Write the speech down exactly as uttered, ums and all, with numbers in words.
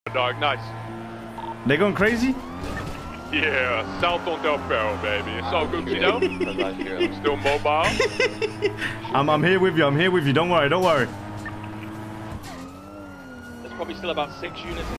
Dog, nice. They going crazy? Yeah, south on Del Perro, baby. It's all good, you know? Still mobile. I'm, I'm here with you. I'm here with you. Don't worry. Don't worry. There's probably still about six units.